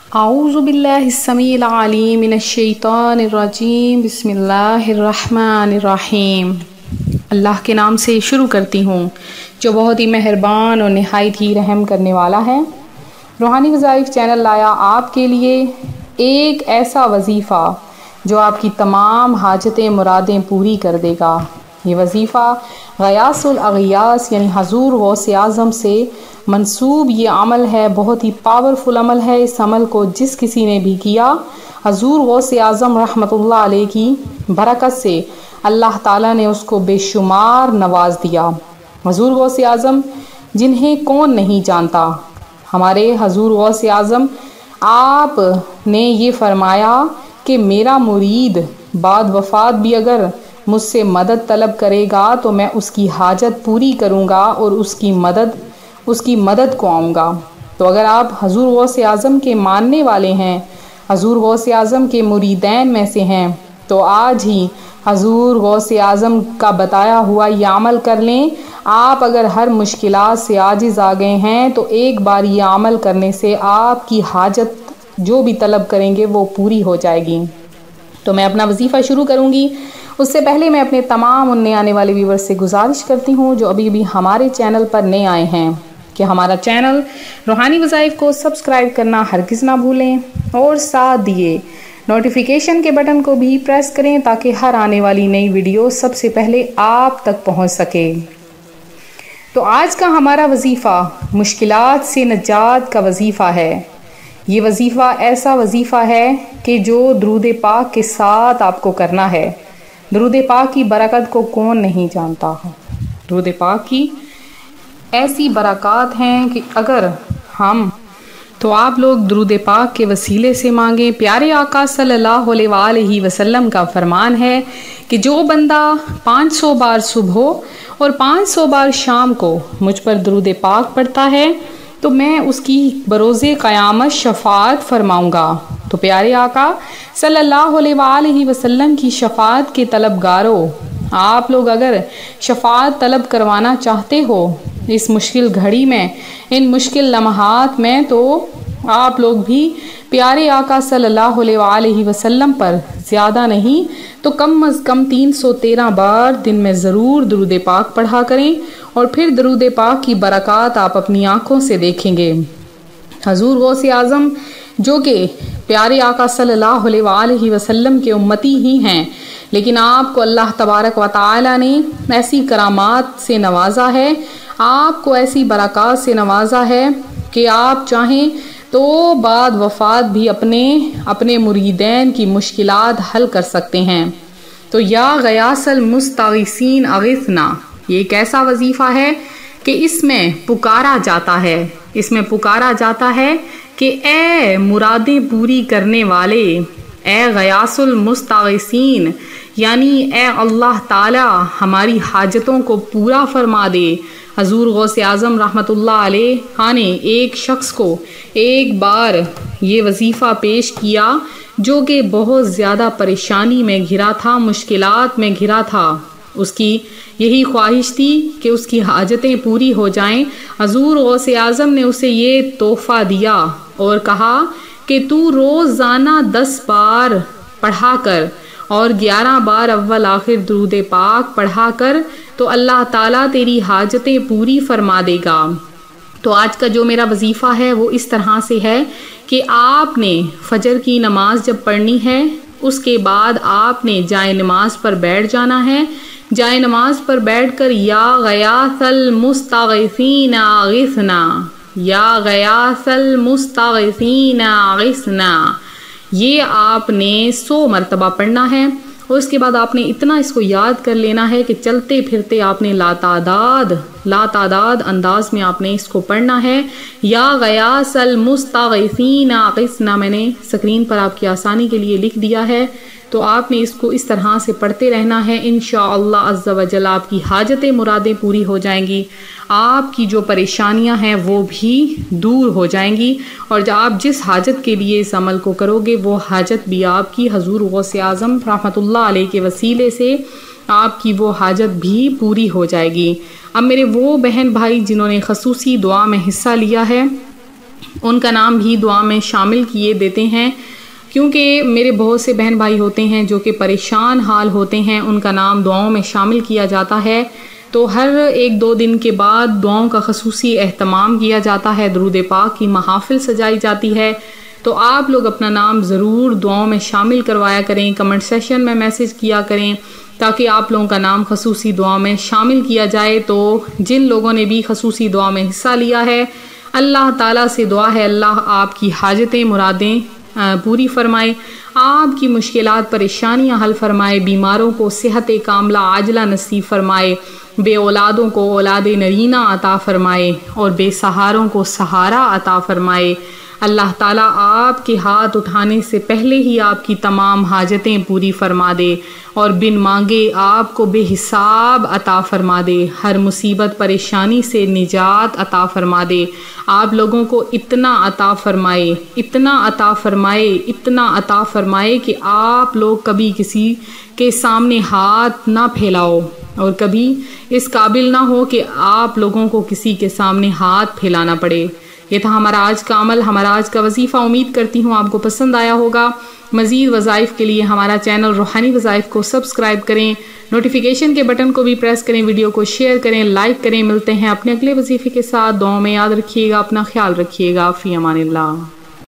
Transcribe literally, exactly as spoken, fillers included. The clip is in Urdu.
اعوذ باللہ السمیع العلیم من الشیطان الرجیم، بسم اللہ الرحمن الرحیم۔ اللہ کے نام سے شروع کرتی ہوں جو بہت ہی مہربان اور نہایت ہی رحم کرنے والا ہے۔ روحانی وظائف چینل لایا آپ کے لیے ایک ایسا وظیفہ جو آپ کی تمام حاجتیں مرادیں پوری کر دے گا۔ یہ وظیفہ غیاث الاغیاث یعنی حضور غوث اعظم سے منسوب یہ عمل ہے، بہت ہی پاورفل عمل ہے۔ اس عمل کو جس کسی نے بھی کیا، حضور غوث اعظم رحمۃ اللہ علیہ کی برکت سے اللہ تعالیٰ نے اس کو بے شمار نواز دیا۔ حضور غوث اعظم جنہیں کون نہیں جانتا، ہمارے حضور غوث اعظم آپ نے یہ فرمایا کہ میرا مرید بعد وفات بھی اگر مجھ سے مدد طلب کرے گا تو میں اس کی حاجت پوری کروں گا اور اس کی مدد اس کی مدد کو آؤں گا۔ تو اگر آپ حضور غوث اعظم کے ماننے والے ہیں، حضور غوث اعظم کے مریدین میں سے ہیں، تو آج ہی حضور غوث اعظم کا بتایا ہوا یہ عمل کر لیں۔ آپ اگر ہر مشکلات سے عاجز آ گئے ہیں تو ایک بار یہ عمل کرنے سے آپ کی حاجت جو بھی طلب کریں گے وہ پوری ہو جائے گی۔ تو میں اپنا وظیفہ شروع کروں گی، اس سے پہلے میں اپنے تمام ان نئے آنے والے ویورز سے گزارش کرتی ہوں جو ابھی بھی ہمارے چینل پر نئے آئے ہیں کہ ہمارا چینل روحانی وظائف کو سبسکرائب کرنا ہرگز نہ بھولیں اور ساتھ دیے نوٹیفیکیشن کے بٹن کو بھی پریس کریں تاکہ ہر آنے والی نئی ویڈیو سب سے پہلے آپ تک پہنچ سکے۔ تو آج کا ہمارا وظیفہ مشکلات سے نجات کا وظیفہ ہے۔ یہ وظیفہ ایسا وظیفہ ہے کہ جو درود پاک کے ساتھ آپ کو کرنا ہے۔ درود پاک کی برکت کو کون نہیں جانتا؟ درود پاک کی ایسی برکات ہیں کہ اگر ہم تو آپ لوگ درود پاک کے وسیلے سے مانگیں۔ پیارے آقا صلی اللہ علیہ وآلہ وسلم کا فرمان ہے کہ جو بندہ پانچ سو بار صبح اور پانچ سو بار شام کو مجھ پر درود پاک پڑھتا ہے تو میں اس کی بروز قیامت شفاعت فرماؤں گا۔ تو پیارے آقا صلی اللہ علیہ وآلہ وسلم کی شفاعت کے طلبگاروں، آپ لوگ اگر شفاعت طلب کروانا چاہتے ہو اس مشکل گھڑی میں، ان مشکل لمحات میں، تو آپ لوگ بھی پیارے آقا صلی اللہ علیہ وآلہ وسلم پر زیادہ نہیں تو کم از کم تین سو تیرہ بار دن میں ضرور درود پاک پڑھا کریں، اور پھر درود پاک کی برکات آپ اپنی آنکھوں سے دیکھیں گے۔ حضور غوث اعظم جو کہ پیارے آقا صلی اللہ علیہ وآلہ وسلم کے امتی ہی ہیں، لیکن آپ کو اللہ تبارک و تعالی نے ایسی کرامات سے نوازا ہے، آپ کو ایسی برکات سے نوازا ہے کہ آپ چاہیں تو بعد وفات بھی اپنے اپنے مریدین کی مشکلات حل کر سکتے ہیں۔ تو یا غیاث المستغیثین اغثنا، یہ ایک ایسا وظیفہ ہے کہ اس میں پکارا جاتا ہے اس میں پکارا جاتا ہے کہ اے مرادیں پوری کرنے والے، اے غیاث المستغیثین، یعنی اے اللہ تعالی ہماری حاجتوں کو پورا فرما دے۔ حضور غوث اعظم رحمۃ اللہ علیہ نے ایک شخص کو ایک بار یہ وظیفہ پیش کیا جو کہ بہت زیادہ پریشانی میں گھرا تھا، مشکلات میں گھرا تھا۔ اس کی یہی خواہش تھی کہ اس کی حاجتیں پوری ہو جائیں۔ حضور غوث اعظم نے اسے یہ تحفہ دیا اور کہا کہ تو روزانہ دس بار پڑھا کر اور گیارہ بار اول آخر درود پاک پڑھا کر تو اللہ تعالیٰ تیری حاجتیں پوری فرما دے گا۔ تو آج کا جو میرا وظیفہ ہے وہ اس طرح سے ہے کہ آپ نے فجر کی نماز جب پڑھنی ہے اس کے بعد آپ نے جائے نماز پر بیٹھ جانا ہے۔ جائے نماز پر بیٹھ کر یا غیاث المستغیثین اغثنا، یا غیاث المستغیثین اغثنا، یہ آپ نے سو مرتبہ پڑھنا ہے، اور اس کے بعد آپ نے اتنا اس کو یاد کر لینا ہے کہ چلتے پھرتے آپ نے لاتعداد لاتعداد انداز میں آپ نے اس کو پڑھنا ہے۔ یا غیاث المستغیثین اغثنا میں نے سکرین پر آپ کی آسانی کے لیے لکھ دیا ہے، تو آپ نے اس کو اس طرح سے پڑھتے رہنا ہے۔ انشاءاللہ عز و جل آپ کی حاجتیں مرادیں پوری ہو جائیں گی، آپ کی جو پریشانیاں ہیں وہ بھی دور ہو جائیں گی، اور جب آپ جس حاجت کے لیے اس عمل کو کرو گے وہ حاجت بھی آپ کی حضور غوث اعظم رحمۃ اللہ علیہ کے وسیلے سے آپ کی وہ حاجت بھی پوری ہو جائے گی۔ اب میرے وہ بہن بھائی جنہوں نے خصوصی دعا میں حصہ لیا ہے ان کا نام بھی دعا میں شامل کیے دیتے ہیں، کیونکہ میرے بہت سے بہن بھائی ہوتے ہیں جو کہ پریشان حال ہوتے ہیں، ان کا نام دعاؤں میں شامل کیا جاتا ہے۔ تو ہر ایک دو دن کے بعد دعاؤں کا خصوصی اہتمام کیا جاتا ہے، درود پاک کی محافل سجائی جاتی ہے۔ تو آپ لوگ اپنا نام ضرور دعاؤں میں شامل کروایا کریں، کمنٹ سیشن میں میسج کیا کریں تاکہ آپ لوگوں کا نام خصوصی دعا میں شامل کیا جائے۔ تو جن لوگوں نے بھی خصوصی دعا میں حصہ لیا ہے، اللہ تعالیٰ سے دعا ہے اللہ آپ کی حاجتیں مرادیں پوری فرمائے، آپ کی مشکلات پریشانیاں حل فرمائے، بیماروں کو صحت کاملہ عاجلہ نصیب فرمائے، بے اولادوں کو اولاد نرینہ عطا فرمائے، اور بے سہاروں کو سہارا عطا فرمائے۔ اللہ تعالیٰ آپ کے ہاتھ اٹھانے سے پہلے ہی آپ کی تمام حاجتیں پوری فرما دے، اور بن مانگے آپ کو بے حساب عطا فرما دے، ہر مصیبت پریشانی سے نجات عطا فرما دے، آپ لوگوں کو اتنا عطا فرمائے، اتنا عطا فرمائے، اتنا عطا فرمائے کہ آپ لوگ کبھی کسی کے سامنے ہاتھ نہ پھیلاؤ، اور کبھی اس قابل نہ ہو کہ آپ لوگوں کو کسی کے سامنے ہاتھ پھیلانا پڑے۔ یہ تھا ہمارا آج کا عمل، ہمارا آج کا وظیفہ۔ امید کرتی ہوں آپ کو پسند آیا ہوگا۔ مزید وظائف کے لیے ہمارا چینل روحانی وظائف کو سبسکرائب کریں، نوٹیفیکیشن کے بٹن کو بھی پریس کریں، ویڈیو کو شیئر کریں، لائک کریں۔ ملتے ہیں اپنے اگلے وظیفے کے ساتھ، دعاؤں میں یاد رکھیے گا، اپنا خیال رکھیے گا۔ فی امان اللہ۔